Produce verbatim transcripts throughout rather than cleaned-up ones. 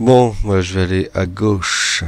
Bon, moi je vais aller à gauche.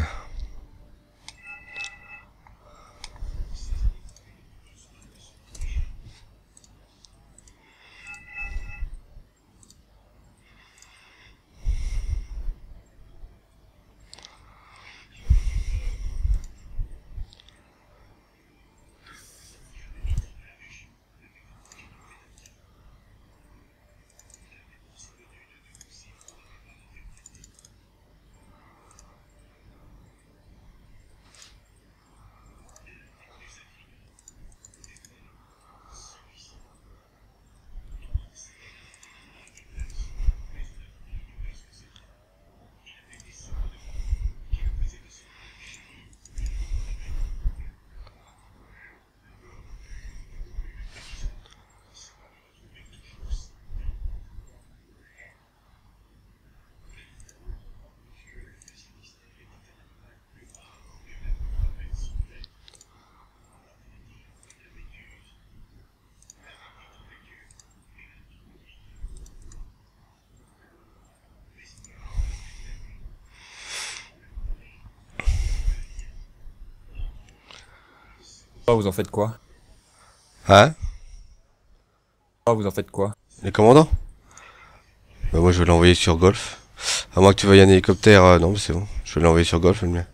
Oh, vous en faites quoi? Hein? Oh, vous en faites quoi? Les commandants? Bah moi je vais l'envoyer sur Golf. À moins que tu veuilles un hélicoptère, euh, non mais c'est bon. Je vais l'envoyer sur Golf le mien.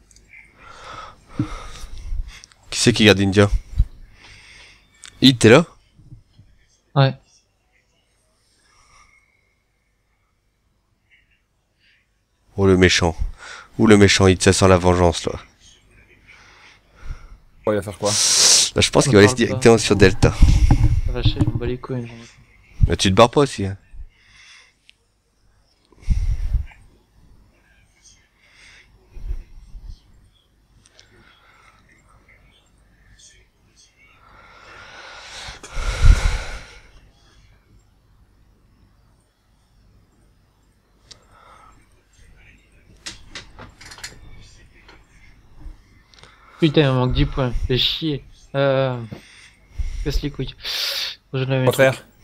Qui c'est qui garde India? Hit, t'es là? Ouais. Oh le méchant. Ou le méchant Hit, ça sent la vengeance là. Oh, il va faire quoi? Là je pense Me qu'il va aller parle directement sur Delta. Ah, vache, je m'en bats les couilles. j'en ai- Mais tu te barres pas aussi hein. Putain, il me manque dix points. Fais chier. Euh... Casse les couilles. Faut que je lave mes Quoi trucs. faire?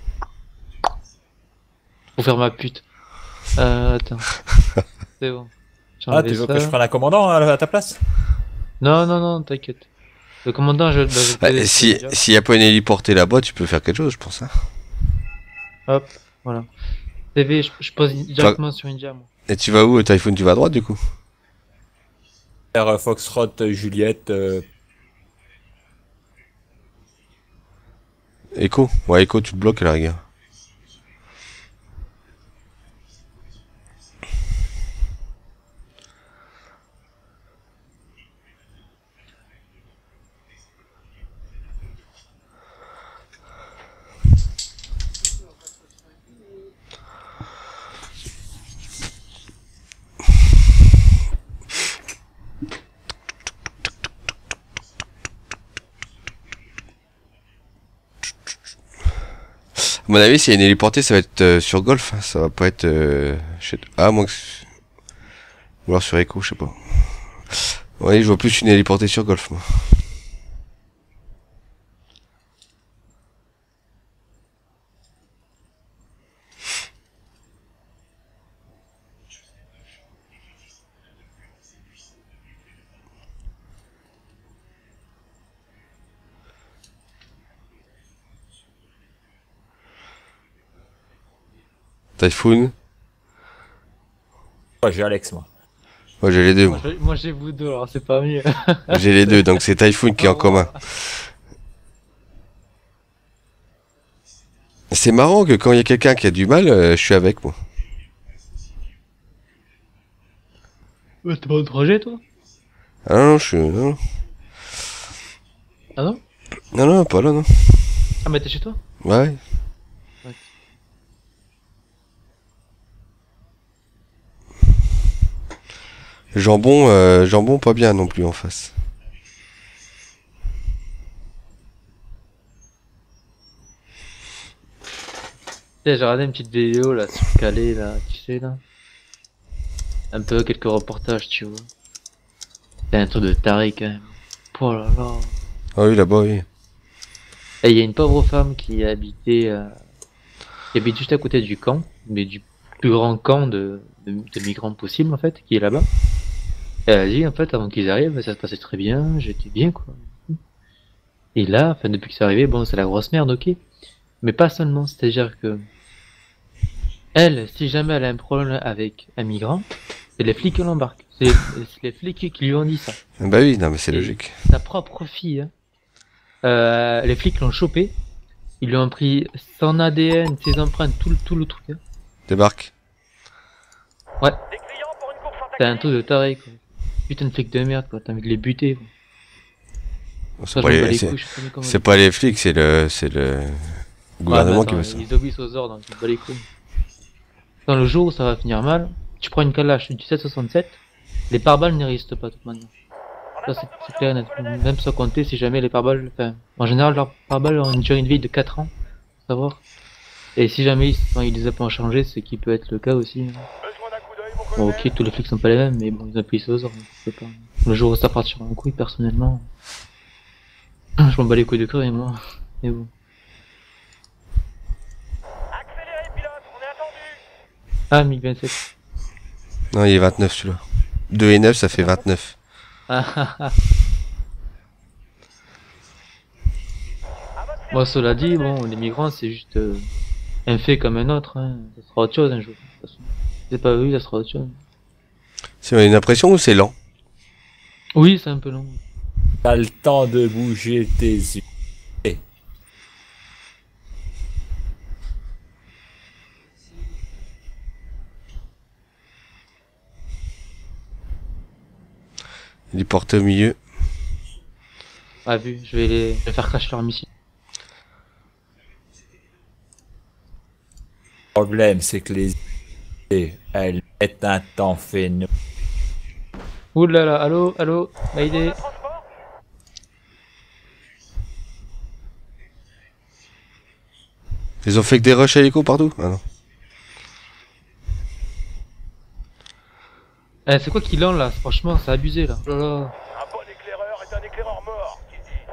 Pour faire ma pute. Euh, attends. C'est bon. J'ai Ah, enlevé tu veux ça. que je prenne un commandant à, à ta place? Non, non, non, t'inquiète. Le commandant, je... bah, je le Bah, connais si déjà. s'il y a pas une héliportée là-bas, tu peux faire quelque chose, je pense. Hein. Hop, voilà. T V, je, je pose directement sur India, moi. Et tu vas où, Typhoon? Tu vas à droite du coup? Faire euh, Foxtrot, euh, Juliette. Euh... Echo? Ouais, Echo, tu te bloques à la rigueur. À mon avis, s'il y a une héliportée, ça va être euh, sur Golf. Hein. Ça va pas être... Euh, chez... Ah, moi... Ou alors sur Echo, je sais pas. Ouais, je vois plus une héliportée sur Golf, moi. Typhoon? Ouais, j'ai Alex, moi. Moi, j'ai les deux, Moi, moi. j'ai- moi, j'ai vous deux, alors c'est pas mieux. J'ai les deux, donc c'est Typhoon qui est en Au revoir. commun. C'est marrant que quand il y a quelqu'un qui a du mal, euh, je suis avec, moi. Ouais, t'es pas au trajet, toi? Ah non, je suis... Non, Ah non? non, non, pas là, non. Ah, mais t'es chez toi? Ouais. Ouais. Jambon, euh, jambon pas bien non plus en face. J'ai regardé une petite vidéo là sur Calais là, tu sais là. Un peu quelques reportages, tu vois. C'est un truc de taré quand même. Oh là là. Ah oui, là-bas, oui. Et il y a une pauvre femme qui habitait, euh, qui habite juste à côté du camp, mais du plus grand camp de, de, de migrants possible en fait, qui est là-bas. Et elle a dit en fait avant qu'ils arrivent, ça se passait très bien, j'étais bien quoi. Et là, enfin depuis que c'est arrivé, bon c'est la grosse merde, ok. Mais pas seulement, c'est-à-dire que elle, si jamais elle a un problème avec un migrant, c'est les flics qui l'embarquent. C'est c'est les flics qui lui ont dit ça. Bah oui, non mais c'est Et logique. sa propre fille, hein. Euh, les flics l'ont chopé, ils lui ont pris son A D N, ses empreintes, tout le, tout le truc. Hein. Débarque. Ouais. T'as un taux de taré quoi. Putain de flic de merde quoi, t'as envie de les buter quoi. Bon, Ça, C'est je pas, m'en bats les... les c'est- couilles, je sais pas comment c'est dire. pas les flics, c'est le, c'est le Ouais, gouvernement bah, qui attends, veut ça. ils obéissent aux ordres, je m'en bats les couilles. Dans le jour où ça va finir mal, tu prends une calache du sept soixante-sept, les pare-balles n'existent pas de toute manière. Ça c'est c'est clair et net. Même sans compter si jamais les pare-balles, enfin, en général leurs pare-balles ont une durée de vie de quatre ans, faut savoir. Et si jamais ils, enfin, ils les ont pas changé, ce qui peut être le cas aussi. Hein. Bon ok, tous les flics sont pas les mêmes, mais bon, ils obéissent aux ordres, je sais pas. Le jour où ça partira en couille, personnellement, je m'en bats les couilles de crever moi. Mais bon. Ah, MiG vingt-sept. Non, il est vingt-neuf celui-là. deux et neuf, ça fait vingt-neuf. Ah ah ah. Moi, cela dit, bon, les migrants, c'est juste euh, un fait comme un autre. Hein. Ça sera autre chose un jour. De toute façon. C'est pas vu, ça sera autre chose. C'est une impression ou c'est lent? Oui, c'est un peu long. T'as le temps de bouger tes yeux. Eh, Il est porté au milieu. Ah, vu, je vais les je vais faire crash leur missile. Le problème, c'est que les idées, elles mettent un temps phénoménal. Ouh là là, allô, allô, Mayday. Ils ont fait que des rushs hélico partout? Ah non. Eh, c'est quoi qu'ils ont là? Franchement, c'est abusé là. Oh là là. Un bon éclaireur est un éclaireur mort, qui dit.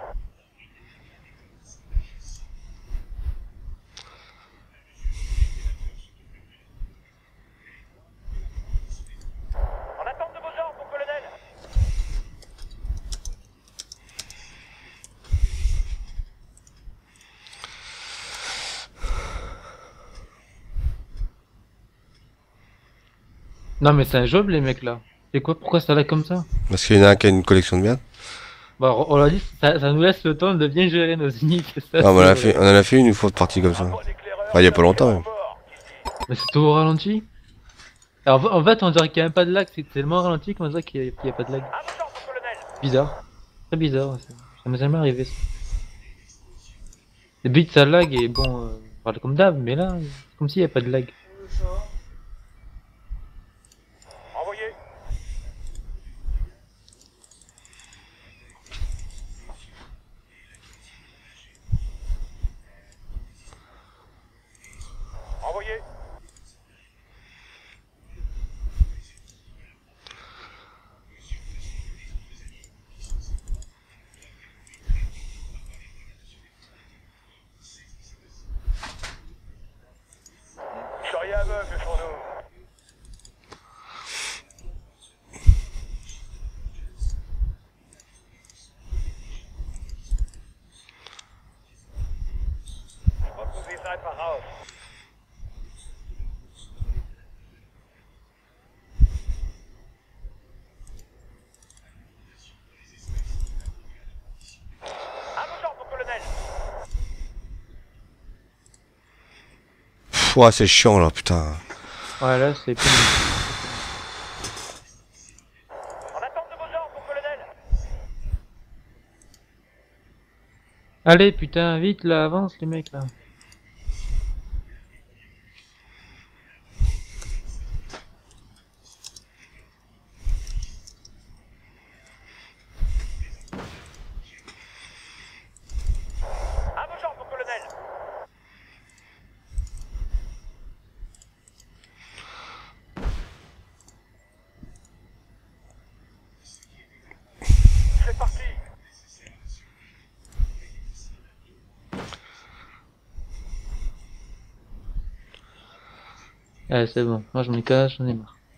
En attente de vos ordres, mon colonel. Non, mais c'est un job les mecs là. C'est quoi? Pourquoi ça là comme ça? Parce qu'il y en a un qui a une collection de merde. Bah, on l'a dit, ça, ça nous laisse le temps de bien gérer nos unités. Ça, Ah, on en a c'est- fait, on en a fait une fois de partie comme ça. Un bon éclaireur Enfin, il y a est pas un longtemps, éclaireur même. mort, qui dit. Mais c'est tout au ralenti. Alors en fait on dirait qu'il n'y a même pas de lag, c'est tellement ralenti qu'on dirait qu'il n'y a, qu'il y a pas de lag. À vos ordres, mon colonel. Bizarre. Très bizarre, ça ça m'est jamais arrivé ça. Le but ça lag et bon, euh, on parle comme d'hab, mais là, c'est comme s'il n'y avait pas de lag. Envoyé. Envoyé. Soyez aveugle pour nous. Retrouvez ça par Raouf. À vos ordres, mon colonel. Pff, ouah, c'est chiant là, putain. Ouais là c'est plus... En attente de vos ordres, mon colonel. Allez putain, vite là, avance les mecs là. À vos ordres, mon colonel. C'est parti. Allez c'est bon, moi je me cache, j'en ai marre.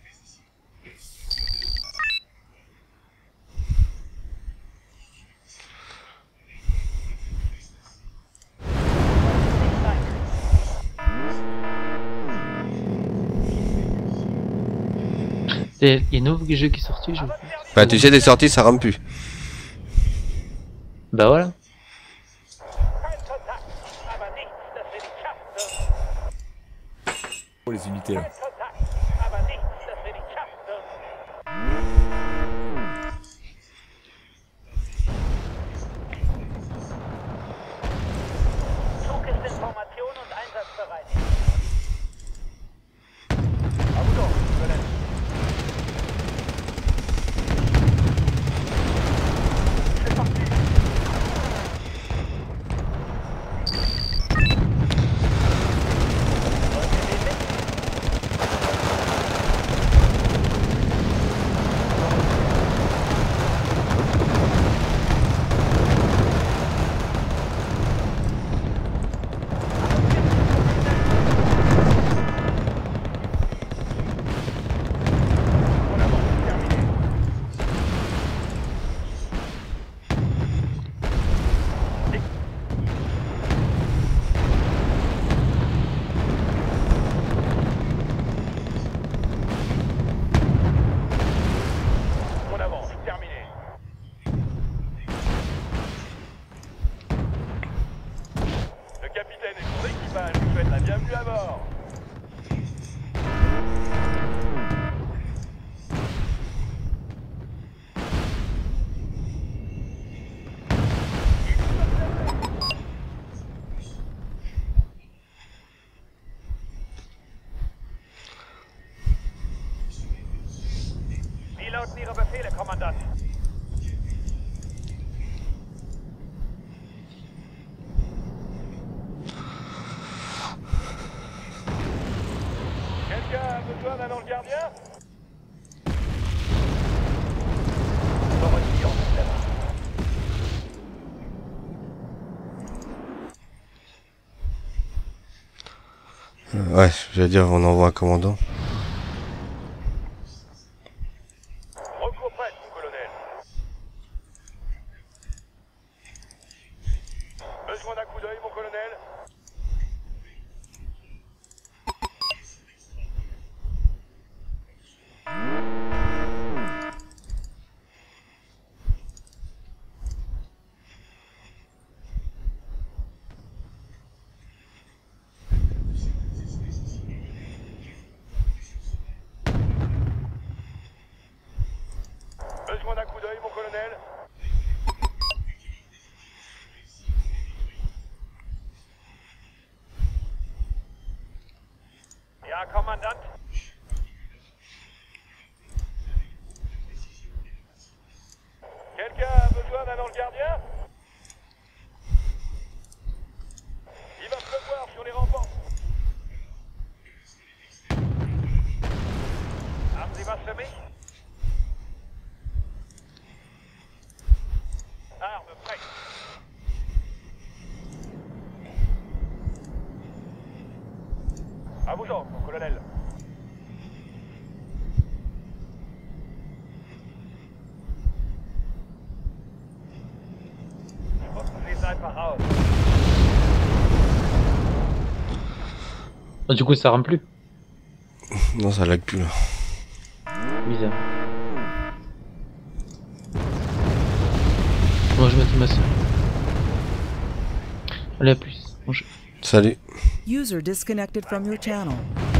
Il y a un nouveau jeu qui est sorti, je... Bah tu sais, des sorties ça rame plus. Bah voilà. Kein Kontakt, aber nichts, dass wir die schaffen würden. Pour les unités là. Kein Kontakt, aber nichts, dass wir die schaffen würden. Zug ist in Formation und einsatzbereit. Aber doch, Colonel. C'est parti. On avance, terminé. Le capitaine et son équipage vous souhaitent la bienvenue à bord. Wie lauten Ihre Befehle, Kommandant? Quelqu'un a besoin d'un ange gardien? On va retirer en fait là-bas. Ouais, j'allais dire on envoie un commandant. Recours prête, mon colonel. Besoin d'un coup d'œil, mon colonel? Besoin d'un coup d'œil, mon colonel? Ja, Kommandant? Quelqu'un a besoin d'un ange gardien? Il va pleuvoir sur les ramparts. Haben Sie was für mich? Arme prête. À vos ordres, mon colonel. Rücken Sie einfach raus. Ah, du coup, ça rame plus. Non, ça lag plus là. Bizarre. Bon, je mets ma soeur. Allez, à plus. Bon, je- Salut. User disconnected from your channel.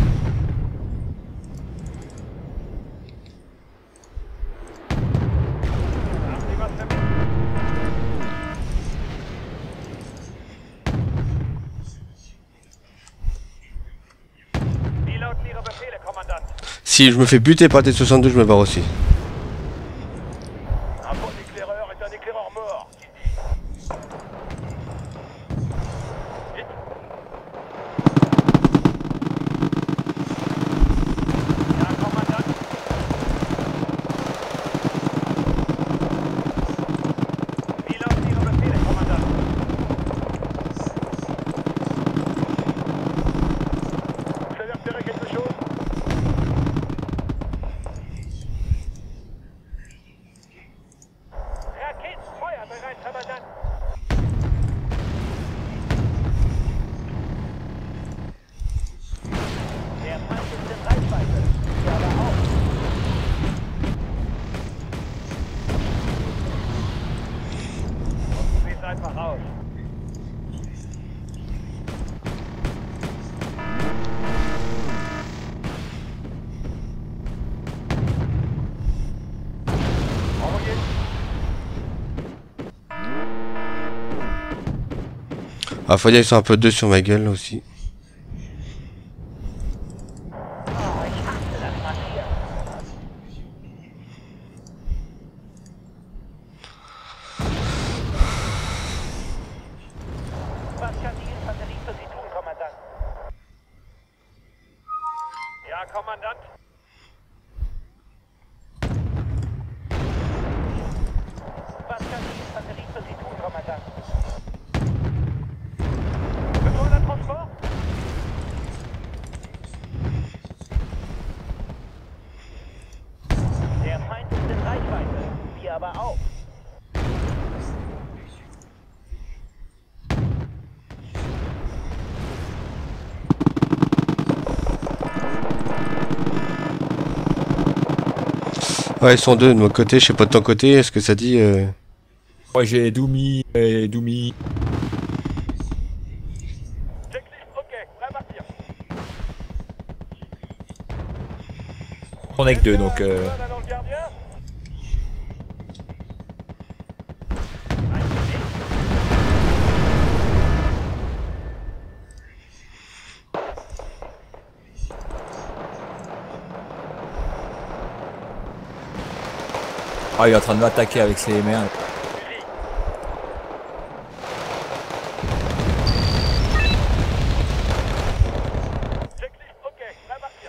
Haben Sie was für mich? Wie lauten Ihre Befehle, Kommandant? Si je me fais buter par T soixante-douze, je me barre aussi. Un bon éclaireur est un éclaireur mort. Vite. Ja, Kommandant. Wie lauten Ihre Befehle, Kommandant? Vous avez repéré quelque chose? Raketenfeuer bereit Infrarouge. Envoyé. Ah, faut dire qu'ils sont un peu deux sur ma gueule là aussi. Was kann die Infanterie für Sie tun, Kommandant? Ja, Kommandant. Was kann die Infanterie für Sie tun, Kommandant? Besoin d'un transport? Der Feind ist in Reichweite. Wir aber auch. Ouais, ils sont deux de mon côté, je sais pas de ton côté, est-ce que ça dit euh... Moi j'ai Doumi et Doumi. Checklist, ok, prêt à partir. On est que deux donc. Euh... Besoin d'un ange gardien? Ah, il est en train de m'attaquer avec ses merdes. Checklist, ok, prêt à partir.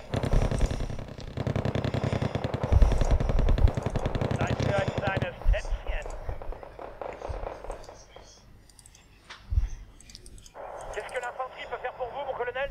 Zeit für ein kleines Tänzchen. Qu'est-ce que l'infanterie peut faire pour vous, mon colonel?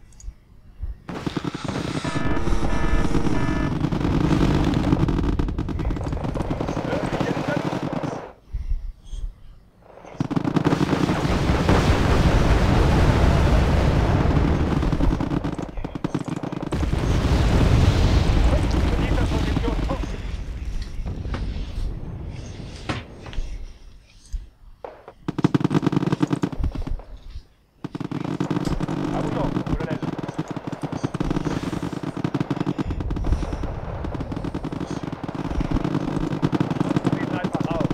À vous donc, colonel. Prise Infrarouge.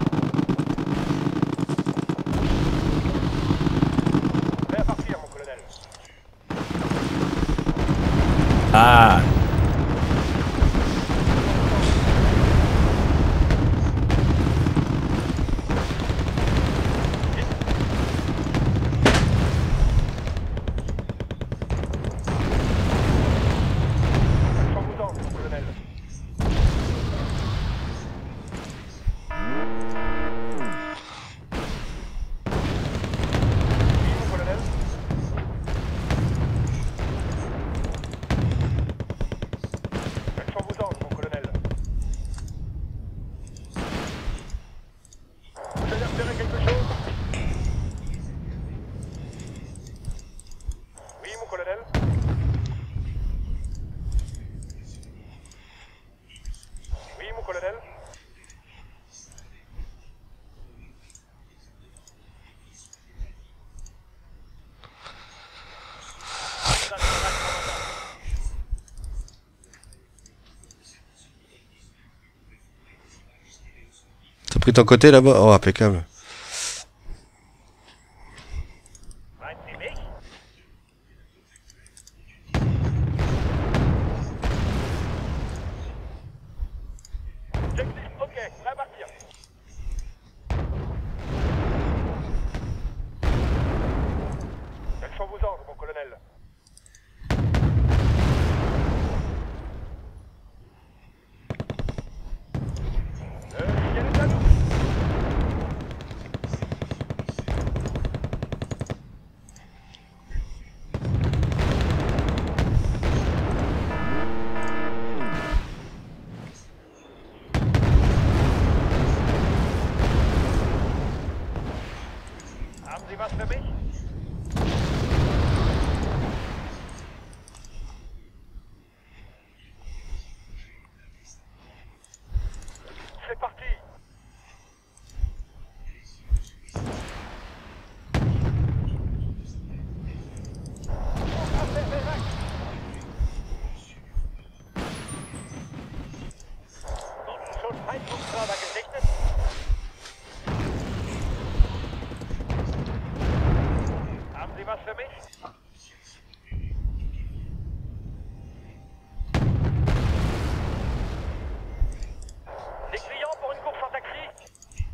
Prêt à partir, mon colonel. Ah. Action vous mon colonel. Oui, mon colonel. Action vous mon colonel. Vous allez repérer quelque chose? Oui, mon colonel. Oui, mon colonel. T'as pris ton côté là-bas? Oh, impeccable. Meinen Sie mich? Checklist, ok, prêt à partir. Quels sont vos ordres, mon colonel? Le ciel est à nous. Haben Sie was für mich? C'est parti. semé. Des clients pour une course en taxi.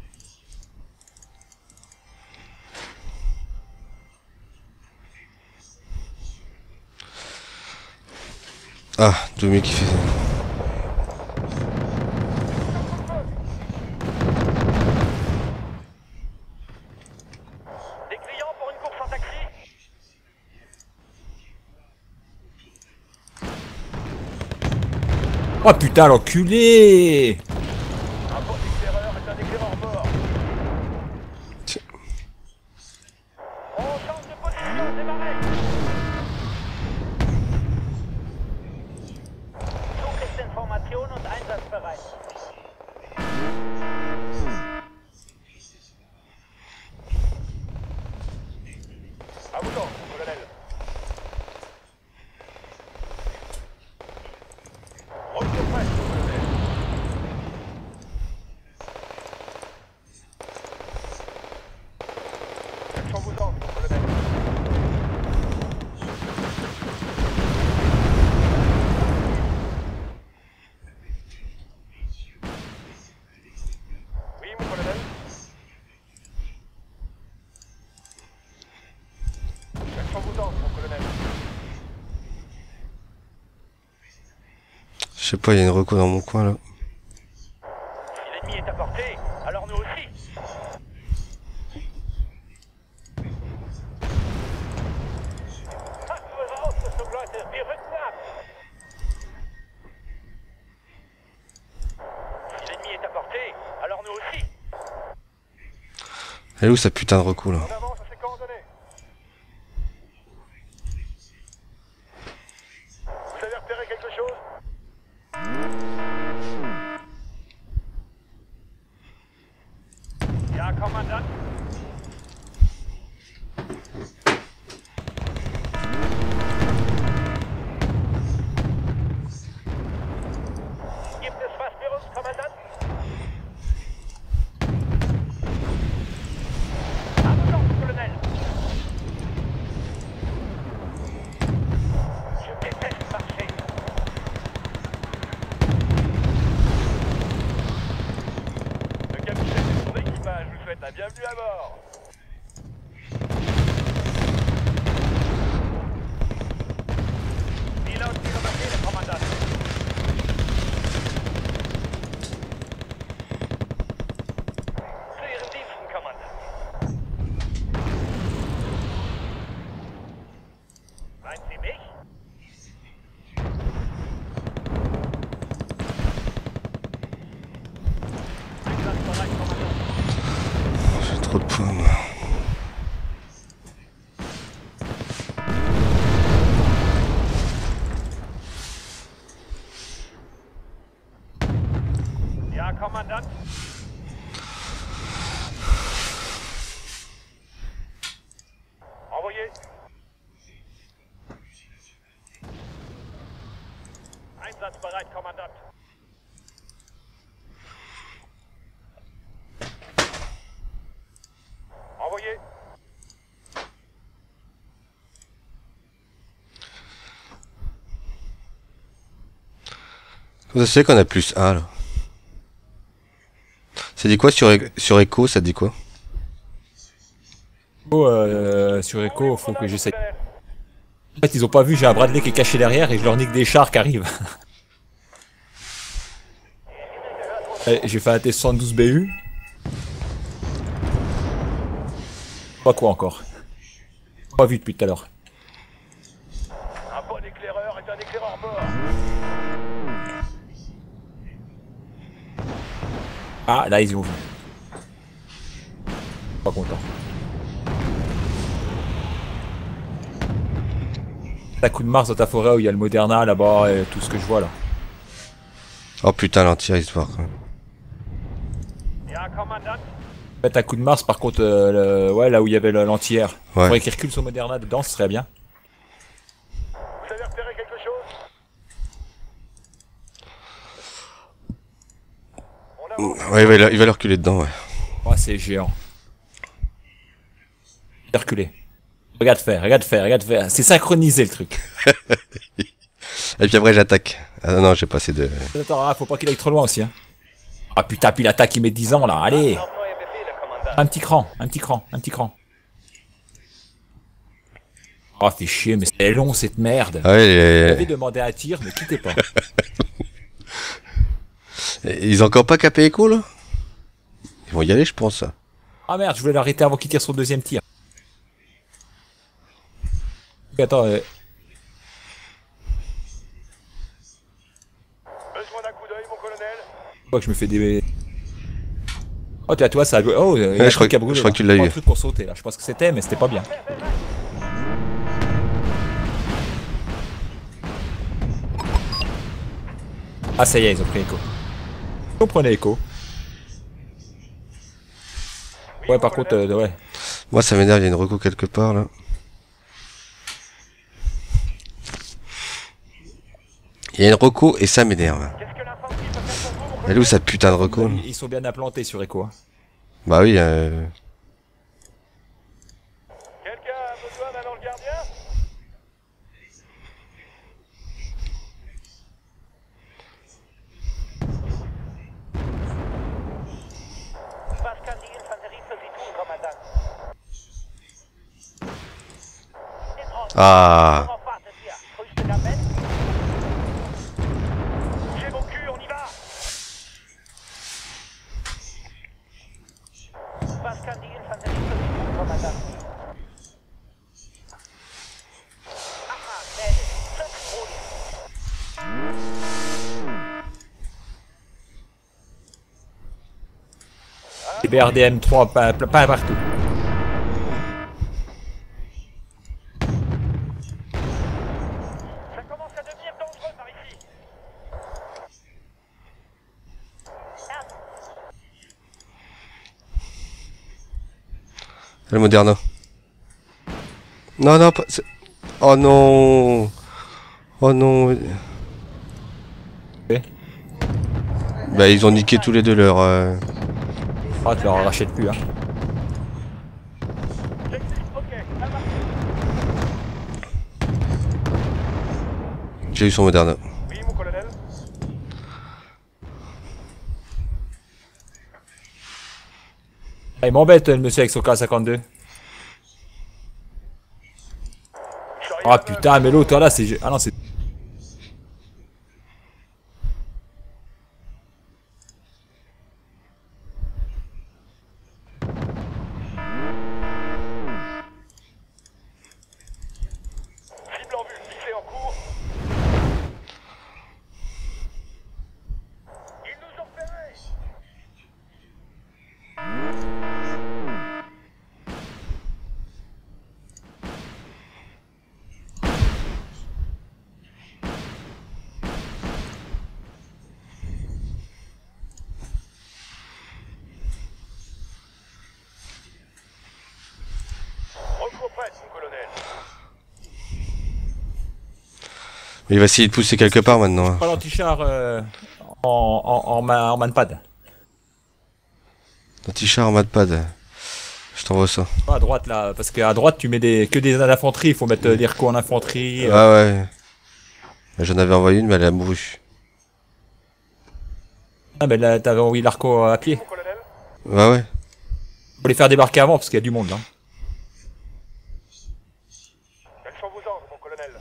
Ah, Domi qui fait ça. Des clients pour une course en taxi. Oh putain, l'enculé! Un bon éclaireur est un éclaireur mort. Tiens. On change de position, démarrez. Zug ist in Formation und einsatzbereit. À vous donc, colonel. Retour prêt, colonel. Action vous en, colonel. Oui, mon colonel. Action vous en, mon colonel. Je sais pas, il y a une reco dans mon coin là. Si l'ennemi est à portée, alors nous aussi. Si l'ennemi est à portée, alors nous aussi. Elle est où sa putain de reco là? On avance à ses coordonnées. Vous avez repéré quelque chose? Ja, Kommandant. Gibt es was für uns, Kommandant? Attention, Colonel. Je déteste marcher. Le capitaine et son équipage vous souhaitent la bienvenue à bord. Pilote remarqué, le commandant. Zu Ihren Diensten, Kommandant. Meinen Sie mich? Einsatzbereit, Kommandant. J'ai trop de points. Ja, Kommandant. Envoyé. Einsatzbereit, Kommandant. Envoyé. Comment ça se fait qu'on a plus un là? Ça dit quoi sur, sur Echo? Ça dit quoi? Oh, euh, sur Echo, faut que j'essaie. En fait, ils ont pas vu, j'ai un Bradley qui est caché derrière et je leur nique des chars qui arrivent. Allez, j'ai fait un T soixante-douze B U. Pas quoi encore. Pas vu depuis tout à l'heure. Un bon éclaireur est un éclaireur mort. Ah, là, ils ont vu. Pas content. T'as coup de Mars dans ta forêt où il y a le Moderna là-bas et tout ce que je vois là. Oh putain, l'anti-ice par contre. Ja, Kommandant. Faites un coup de Mars par contre, euh, le- ouais, là où il y avait le- l'anti-air. Ouais. Faudrait qu'il recule son Moderna dedans, ce serait bien. Vous avez repéré quelque chose? On avance. Ouais, il va, il va le reculer dedans, ouais. Oh, c'est géant. Reculé. Regarde faire, regarde faire, regarde faire. C'est synchronisé le truc. Et puis après j'attaque. Ah non, j'ai pas assez de... Attends, ah, faut pas qu'il aille trop loin aussi. Hein. Ah putain, puis l'attaque il met dix ans là, allez. Un petit cran, un petit cran, un petit cran. Oh, fait chier, mais c'est long cette merde. Ah ouais, les... J'avais demandé un tir, ne quittez pas. Ils ont encore pas capé Echo là? Ils vont y aller je pense. Ah merde, je voulais l'arrêter avant qu'il tire son deuxième tir. Attends, euh... Besoin d'un coup d'œil, mon colonel. je crois que je me fais des... Oh, tu vois, ça a... Oh, il y a Ouais, un je crois truc à que- brûler, je crois là. que tu l'as Oh, eu. un truc pour sauter là, je pense que c'était, mais c'était pas bien. Ah ça y est, ils ont pris Echo. On prenait Echo. Ouais, par contre, euh, ouais. Moi ça m'énerve, il y a une reco quelque part là. Il y a une reco et ça m'énerve. Qu'est-ce que l'infanterie peut faire pour vous, mon Elle est où sa putain de reco là? Ils ils sont bien implantés sur Echo. Hein. Bah oui, euh... Quelqu'un a besoin d'un ange gardien? Was kann die Infanterie für Sie tun, Kommandant? Ah, Worauf wartet ihr? Frühstück am Bett? Bougez vos culs, on y va! Was kann die Infanterie für Sie tun, Kommandant? Aha, Mädel, fünf Runden. Les B R D M trois, pas, pas partout. Ça commence à devenir dangereux par ici. le Moderna. Non, non, pas... c'est- Oh non. Oh non. Ok. Bah ils ont niqué tous les deux leur... euh, Ah, tu leur rachètes plus, hein. Ok, à marcher. J'ai eu son Moderna. Oui, mon colonel. Ah, il m'embête le monsieur avec son K cinquante-deux. Ah putain, mais l'autre là, c'est... Ah non, c'est... Cible en vue, visée en cours. Ils nous ont repérés. Recours prête, mon colonel. Il va essayer de pousser quelque part maintenant. Pas l'anti-char euh, en, en, en, ma- en manpad. Un t-shirt en matpad. Je t'envoie ça. Pas à droite là, parce qu'à droite tu mets des que des infanteries, il faut mettre euh, les recos en infanterie. euh. Ah ouais. J'en avais envoyé une mais elle a mouru. Ah mais là t'avais envoyé l'arco à pied. Mon colonel. Ouais ouais. Faut les faire débarquer avant parce qu'il y a du monde là. Quels sont vos ordres, mon colonel?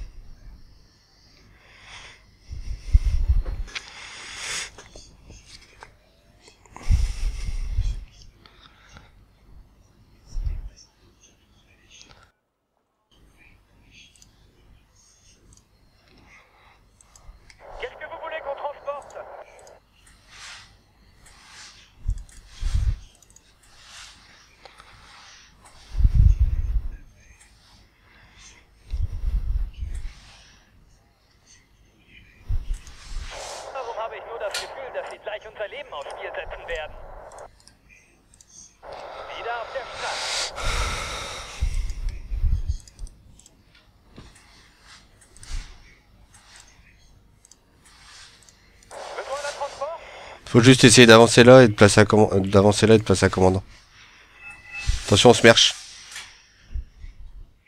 Qu'est-ce que vous voulez qu'on transporte? Warum habe ich nur das Gefühl, dass Sie gleich unser Leben aufs Spiel setzen werden? Wieder auf der Straße. Besoin d'un transport? Faut juste essayer d'avancer là et de placer un commandant. D'avancer là et de placer un commandant. Attention on se merche.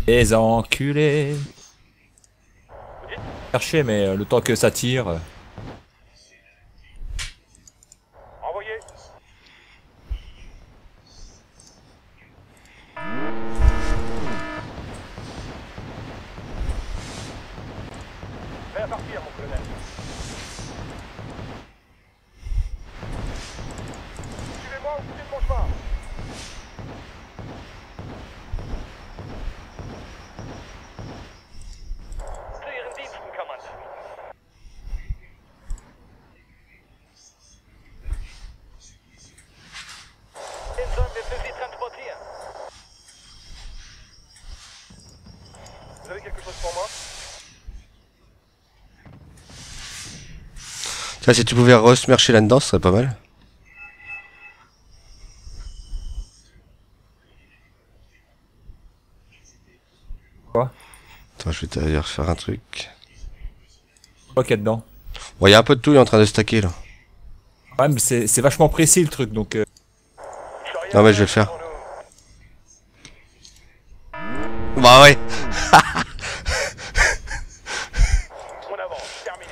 Les enculés. Chercher, mais euh, le temps que ça tire. euh, Envoyé. Prêt à partir, mon colonel. Suivez-moi au bout de mon chemin. Zu Ihren Diensten, Kommandant. Den sollen wir für Sie transportieren. Vous avez quelque chose pour moi? Tiens, si tu pouvais re-smercher là-dedans, ce serait pas mal. Quoi? Attends, je vais t'aller refaire un truc. Quoi qu'il y a dedans? Bon, il y a un peu de tout, il est en train de stacker là. Ouais, mais c'est c'est vachement précis le truc, donc... euh, Non, mais je vais le faire. Bah ouais. On avance, terminé.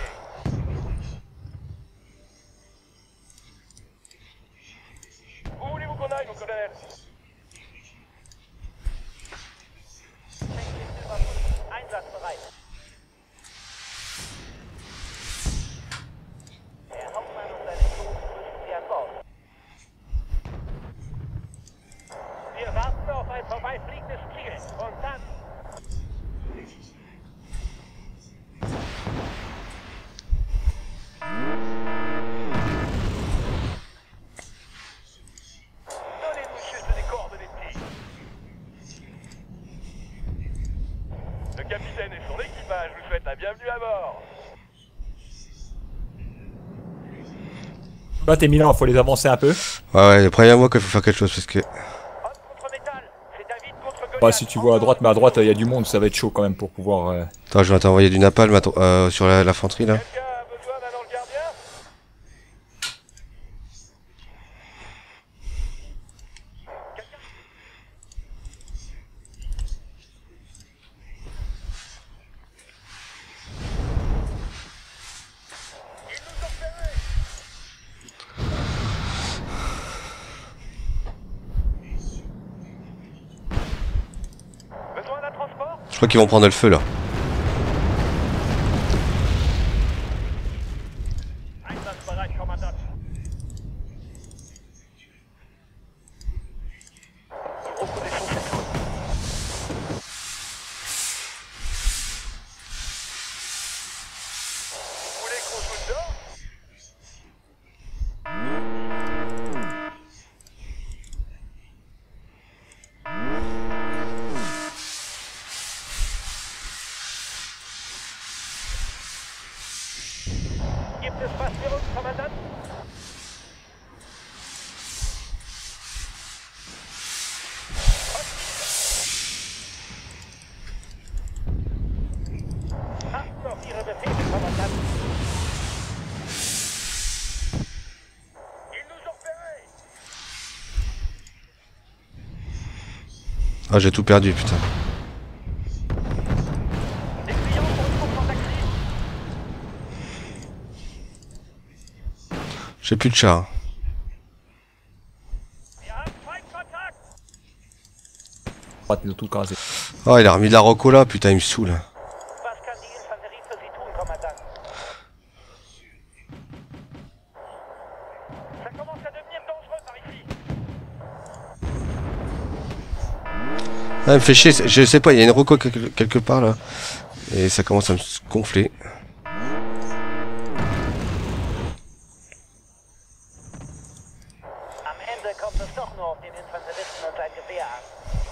Où voulez-vous qu'on aille, mon colonel? Einsatzbereit. Der Hauptmann und seine Crew müssen Sie an Bord. Wir warten auf ein vorbeifliegendes Ziel und dann... Donnez-nous juste des coordonnées de tir. Le capitaine et son équipage vous souhaitent la bienvenue à bord. Là, t'es Milan, faut les avancer un peu. Ouais, ouais, préviens-moi qu'il faut faire quelque chose parce que. Homme contre métal. C'est David contre Goliath. Bah, si tu vois à droite, mais à droite, il y a du monde, ça va être chaud quand même pour pouvoir... euh, Attends, je vais t'envoyer du napalm attends, euh, sur la- l'infanterie là. Quelqu'un a besoin d'un ange gardien? Ils nous ont repérés. Besoin d'un transport? Je crois qu'ils vont prendre le feu là. Einsatzbereit, Kommandant. Nous reconnaissons cette zone. Vous voulez qu'on joue dedans? Gibt es was für uns, Kommandant? Achten auf Ihre Befehle, Kommandant. Ils nous ont repérés. Ah, j'ai tout perdu, putain. Les clients sont toujours actifs. J'ai plus de char. Wir haben Feindkontakt. droite, ils ont tout casé. Oh, il a remis de la roco là, putain, il me saoule. Was kann die Infanterie für Sie tun, Kommandant? Ça commence à devenir dangereux par ici. Ah, il me fait chier, c'est- je sais pas, il y a une roco quelque, quelque part là. Et ça commence à me gonfler. Am Ende kommt es doch nur auf den Infanteristen und sein Gewehr an.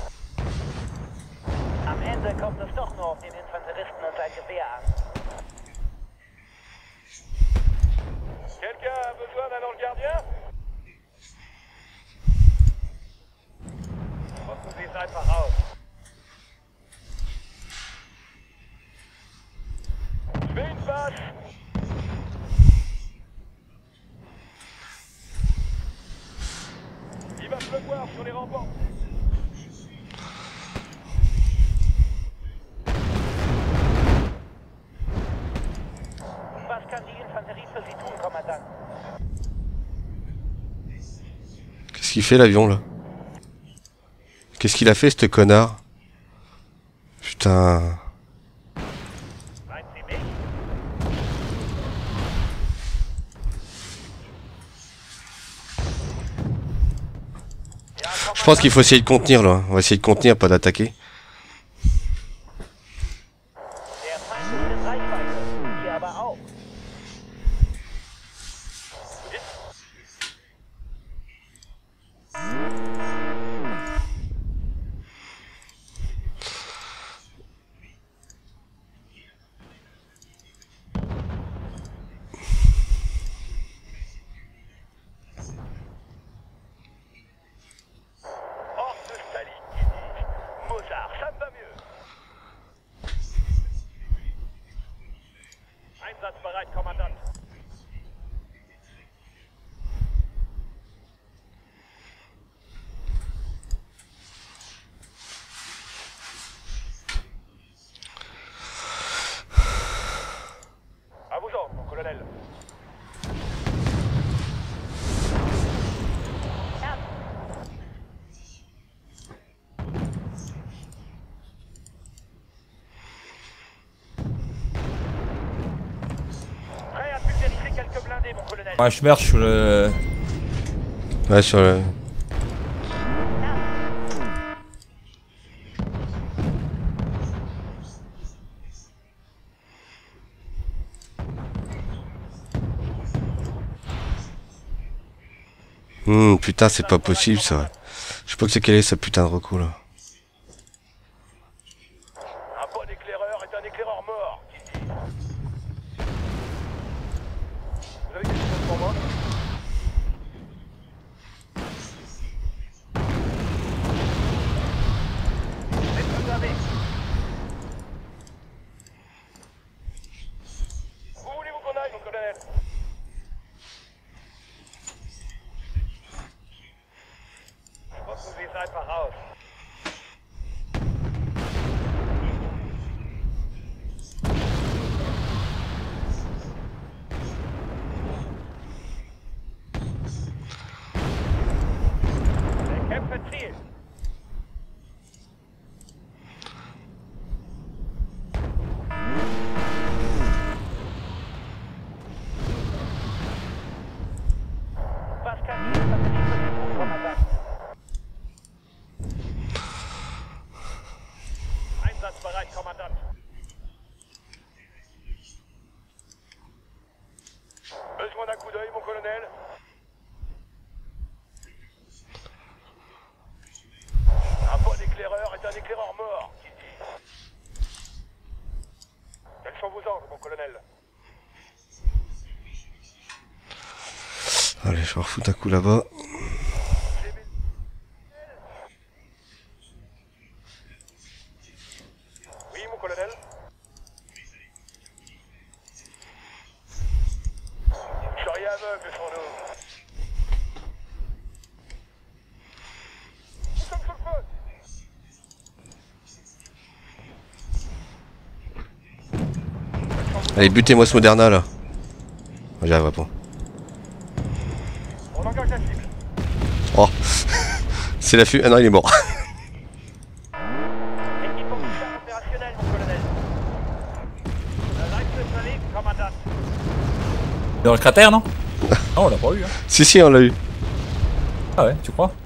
Am Ende kommt es doch nur auf den Infanteristen und sein Gewehr an. Quelqu'un a besoin d'un ange gardien? Rücken Sie es einfach aus. Je fais une passe. Il va pleuvoir sur les remparts. Qu'est-ce qu'il fait l'avion là? Qu'est-ce qu'il a fait ce connard? Putain. Meint Sie mich? Ja, Je pense Kommandant. qu'il faut essayer de contenir là. On va essayer de contenir, pas d'attaquer. Der Feind ist in Reichweite. Wir aber auch. Hors de Staline, qui dis-je. Mozart, ça me va mieux. Einsatzbereit, Kommandant. À vos ordres, mon colonel. Prêt à pulvériser quelques blindés, mon colonel. Ouais, je meurs sur le... Ouais, sur le... Hmm, putain, c'est pas possible ça. Je sais pas que c'est quel est ce putain de recours là. Un bon éclaireur est un éclaireur mort, qui dit. Vous avez quelque chose pour moi? Faites vous avez. Où voulez-vous qu'on aille, mon colonel? Retrouvez ça par house. Kämpfe Ziel. Was kann ich für Sie tun, Kommandant? Einsatzbereit, Kommandant. Besoin d'un coup d'œil, mon colonel? Un bon éclaireur est un éclaireur mort, qui dit. Quels sont vos ordres, mon colonel? Allez, je vais refoutre un coup là-bas. Oui, mon colonel? Vous seriez aveugle sans nous. Nous sommes sous le feu. Allez, butez-moi ce Moderna là. J'y arriverai pas. On engage la cible. Oh. C'est la fu... Ah non, il est mort. Équipe officielle opérationnelle, mon colonel. Le Reichspolizei, Kommandant. Dans le cratère, non? Non, on l'a pas eu, hein. Si, si, on l'a eu. Ah ouais, tu crois?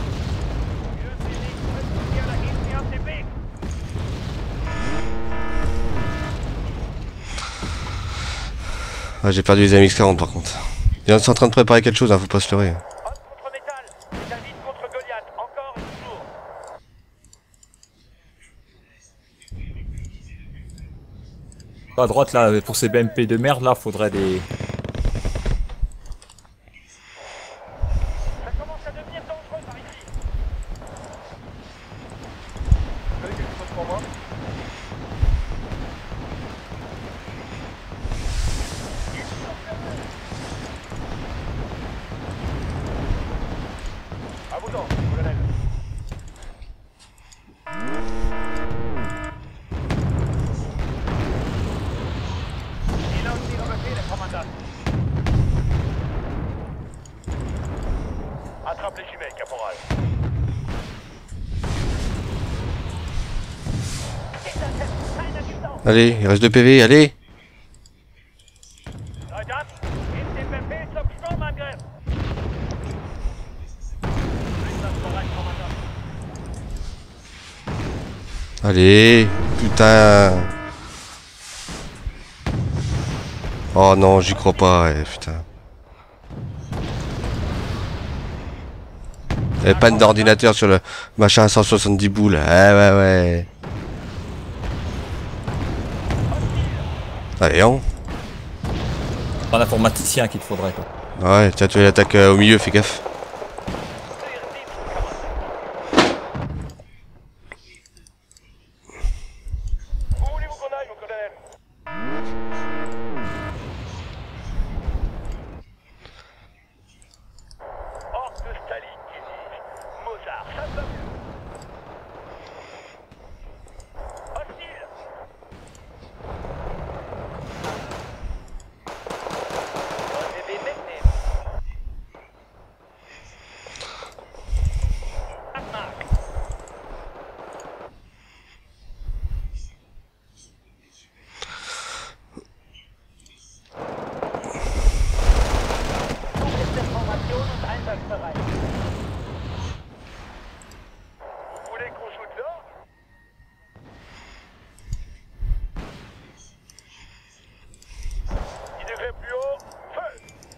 Ah, j'ai perdu les A M X quarante par contre. Ils sont en train de préparer quelque chose, hein, faut pas se leurrer. Homme contre métal. C'est un vide contre Goliath. Encore et toujours. À droite, là, pour ces B M P de merde, là, faudrait des... Ça commence à devenir dangereux par ici. Vous avez quelque chose pour moi? À vos ordres, colonel. Il a aussi remarqué le commandant. Attrape les assumé, caporal. Allez, il reste deux P V, allez. Leutnant, gebt den Befehl zum Sturmangriff. Einsatzbereit, Kommandant. Allez, putain. Oh non, j'y crois pas, eh, putain. Il y avait panne d'ordinateur sur le machin à cent soixante-dix boules. Ah ouais, ouais. Allez, on. C'est un informaticien qu'il te faudrait, quoi. Ouais, tiens, tu l'attaques euh, au milieu, fais gaffe. Où voulez-vous qu'on aille, mon colonel? Hors de Staline, qui dis-je. Mozart, ça me va mieux. Hostile. Bébé mitnehmen. Abmark. Formation und einsatzbereit. Vous voulez qu'on shoot là? dix degrés plus haut, feu!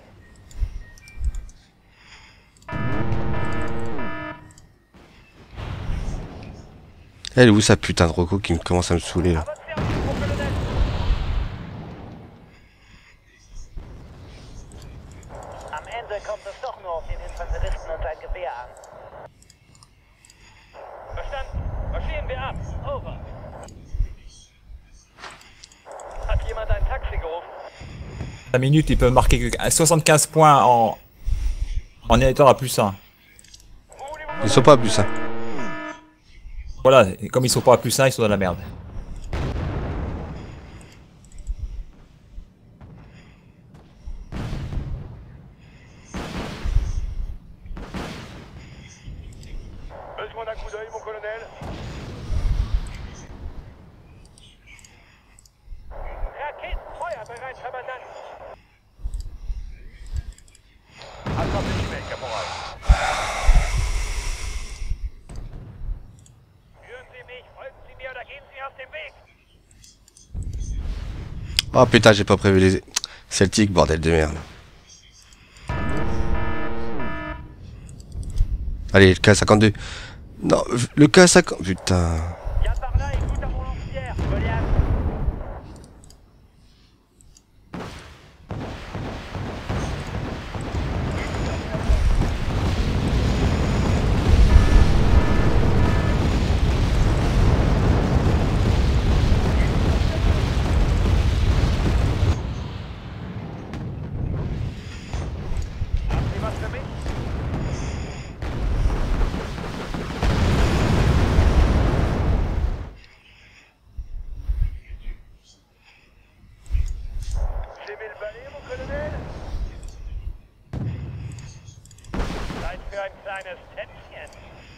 Elle est où sa putain de Rocco qui me commence à me saouler là? À votre service, mon colonel! Am Ende kommt es doch nur auf den Infanteristen und sein Gewehr an. Verstanden. Marschieren wir ab. Over. Hat jemand ein Taxi gerufen? cinq minutes, il peut marquer que soixante-quinze points en, en étant à plus un. Où voulez-vous Ils sont pas à plus, hein. Voilà, et comme ils sont pas à plus un, ils sont dans la merde. Besoin d'un coup d'œil, mon colonel? Raketenfeuer bereit, Kommandant. Attrapez die weg, Caporal. Führen Sie mich, folgen Sie mir oder gehen Sie aus dem Weg. Oh putain, j'ai pas prévu les Celtics, bordel de merde. Allez, le K cinquante-deux. Non, le K cinquante... Putain. Viens par là et goûte à mon lance-pierre, Goliath. Haben Sie was für mich? Vous aimez le balai, mon colonel? Zeit für ein kleines Tänzchen.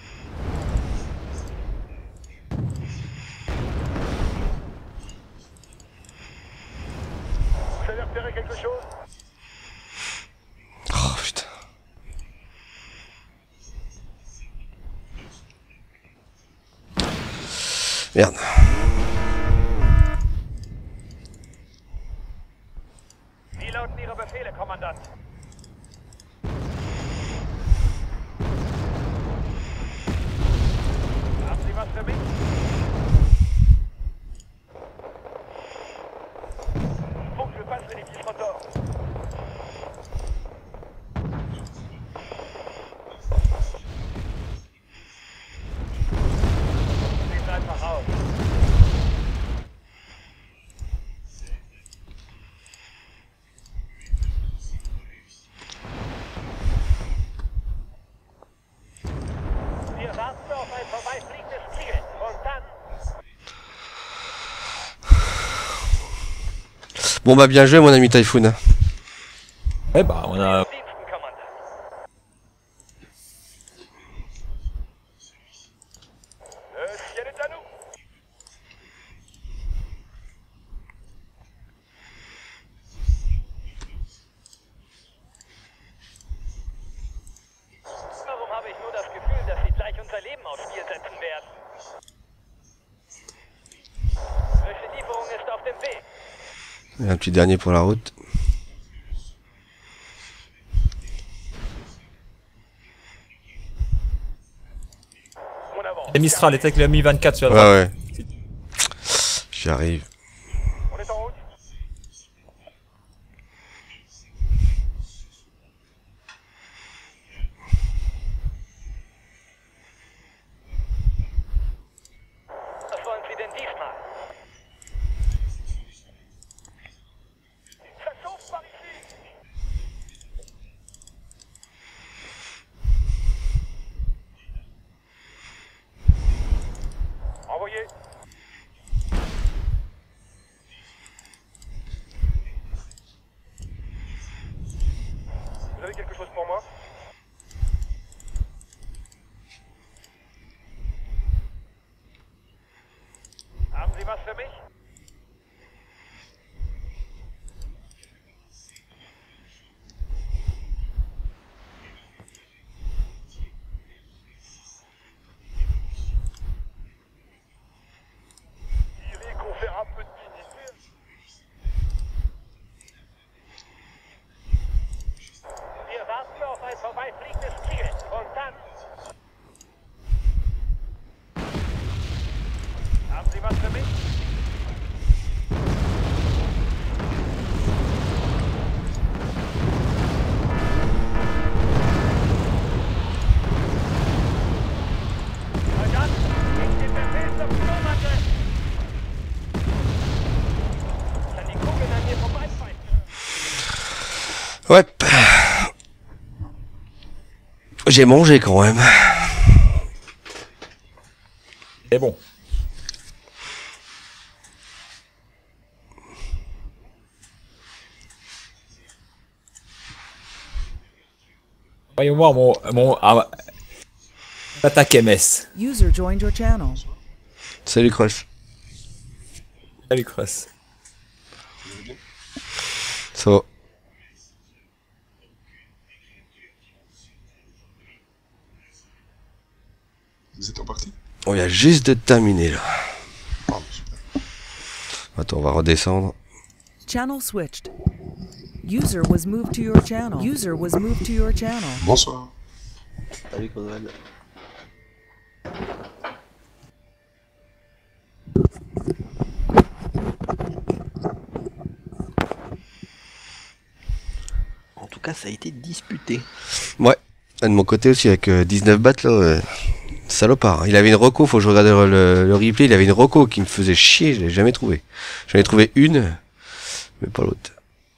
Vous avez repéré quelque chose? Oh putain. Merde. Wie lauten Ihre Befehle, Kommandant? Haben Sie was für mich? Faut que je passe l'édifice Rotor. Sieht einfach aus. Wir warten auf ein vorbeifliegendes Ziel. Und dann... Bon bah bien joué mon ami Typhoon. Ouais, bah, on a. Diensten, Kommandant. Et un petit dernier pour la route. On avance. Et Mistral était avec le Mi vingt-quatre sur la Ouais, droite. ouais. J'y arrive. On est en route. Das wollen Sie denn diesmal? Ça chauffe par ici. Envoyé. Vous avez quelque chose pour moi? Haben Sie was für mich? Dirait qu'on fait un peu de dignité. Wir warten auf ein vorbeifliegendes Ziel. Und dann... Haben Sie was für mich? Na dann, ich den Befehl zum Sturmangriff. Kann die Kugeln an mir vorbeifallen. Ouais. J'ai mangé quand même. C'est bon. Voyons voir mon... mon ah, attaque M S. User joined your channel. Salut Cross. Salut Cross. Ça va. Vous êtes en partie? On vient juste de terminer là. Ah, super. Attends, on va redescendre. Channel switched. User was moved to your channel. User was moved to your channel. Bonsoir. Salut Conrad. En tout cas, ça a été disputé. Ouais. De mon côté aussi avec euh, dix-neuf bahts là. Euh, salopard. Il avait une reco, faut que je regarde le, le replay. Il avait une reco qui me faisait chier, je l'ai jamais trouvé. J'en ai trouvé une, mais pas l'autre.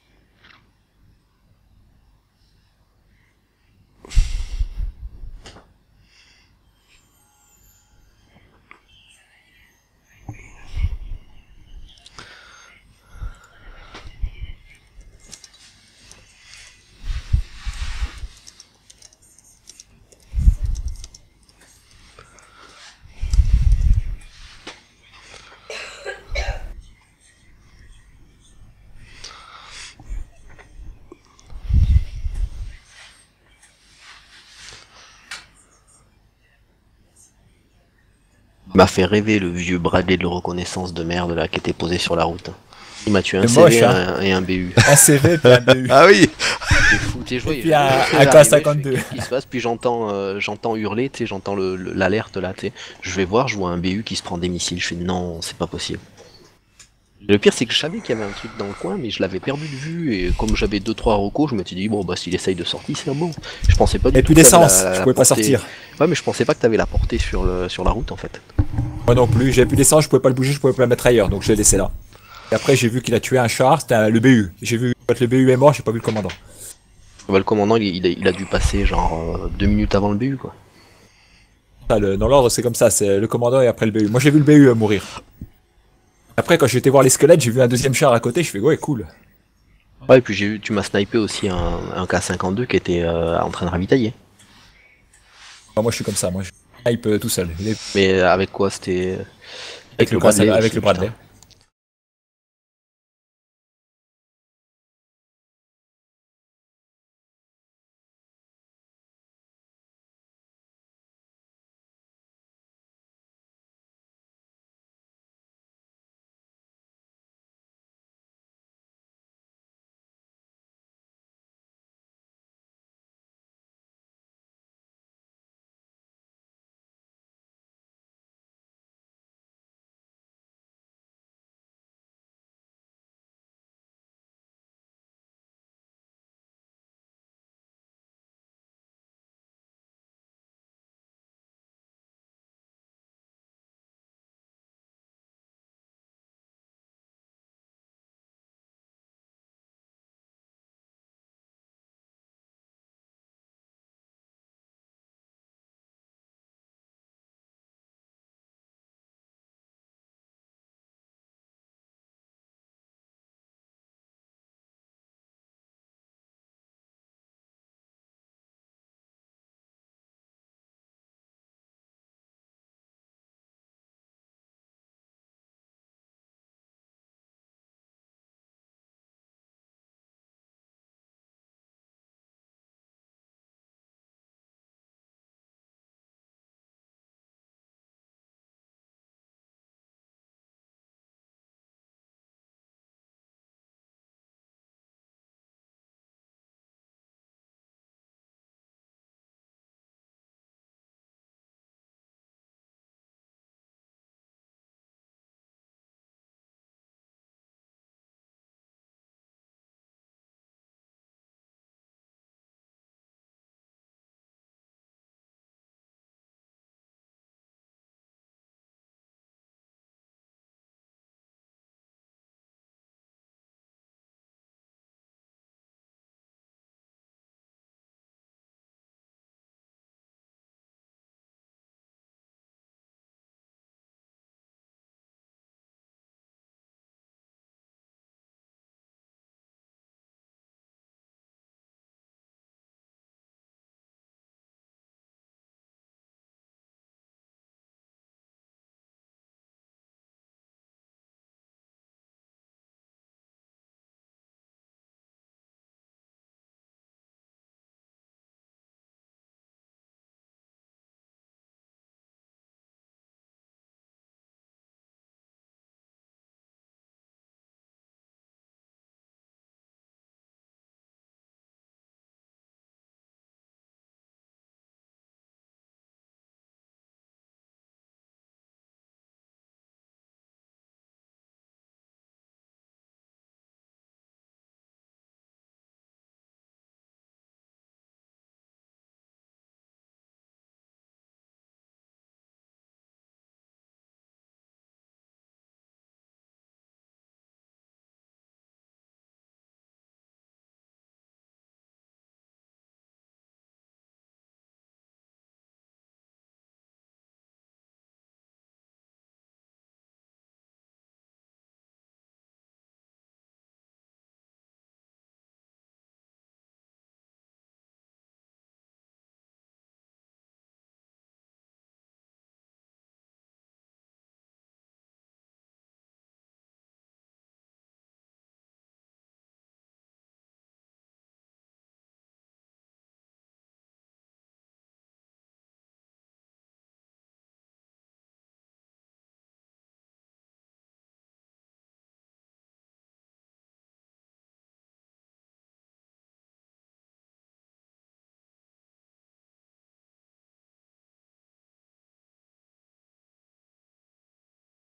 M'a fait rêver le vieux Bradley de reconnaissance de merde là qui était posé sur la route. Il m'a tué un C'est C V moche, hein. un- et un B U. Un C V puis un B U. Ah oui. C'est fou, tu sais, je vois, Et je- puis un- je fais un arriver, K je fais, cinquante-deux. qu'est-ce qui se passe, puis j'entends euh, j'entends hurler, tu sais, j'entends le- le- l'alerte là, tu sais. Je vais voir, je vois un B U qui se prend des missiles, je fais non, c'est pas possible. Le pire c'est que je savais qu'il y avait un truc dans le coin, mais je l'avais perdu de vue, et comme j'avais deux trois recos, je me suis dit bon bah s'il essaye de sortir c'est bon. Je pensais pas du Et tout plus que t'avais d'essence, la- je la pouvais pas portée- sortir. Ouais mais je pensais pas que t'avais la portée sur, le, sur la route en fait. Moi non plus, j'avais plus d'essence, je pouvais pas le bouger, je pouvais pas le mettre ailleurs, donc je l'ai laissé là. Et après j'ai vu qu'il a tué un char, c'était un- le B U. J'ai vu quand le B U est mort, j'ai pas vu le commandant. Bah, le commandant il, il a, il a dû passer genre euh, deux minutes avant le B U quoi. Ah, le- dans l'ordre c'est comme ça, c'est le commandant et après le B U. Moi j'ai vu le B U euh, mourir. Après quand j'étais voir les squelettes, j'ai vu un deuxième char à côté, je fais ouais cool. Ouais et puis j'ai eu, tu m'as snipé aussi un, un K cinquante-deux qui était euh, en train de ravitailler. Enfin, moi je suis comme ça, moi je snipe euh, tout seul. Il est- Mais avec quoi c'était Avec le Bradley, avec le putain. Bradley.